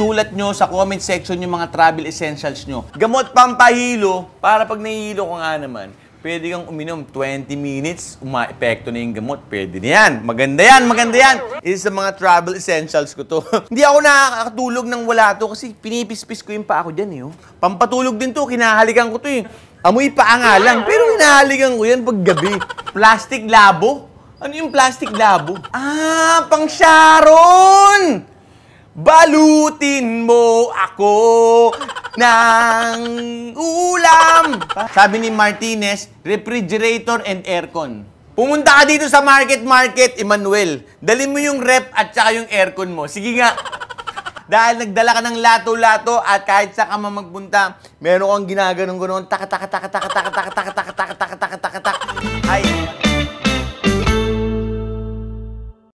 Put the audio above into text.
isulat nyo sa comment section yung mga travel essentials nyo. Gamot pampahilo, para pag nahihilo ko nga naman, pwede kang uminom 20 minutes, uma-epekto na yung gamot. Pwede na yan. Maganda yan, maganda yan. Isa sa mga travel essentials ko to. Hindi ako nakakatulog nang wala to kasi pinipispis ko yung paa ko dyan eh. Oh. Pampatulog din to, kinahalikan ko to eh. Amoy paa nga lang, pero hinahalikan ko yan pag gabi. Plastic labo? Ano yung plastic labo? Ah, pang Sharon! Balutin mo ako ng ulam. Sabi ni Martinez, refrigerator and aircon. Pumunta ka dito sa Market, Emmanuel. Dalhin mo yung rep at saka yung aircon mo. Sige nga. Dahil nagdala ka ng lato-lato at kahit saan ka magpunta, meron kang ginaganon-ganon, tak. Ay.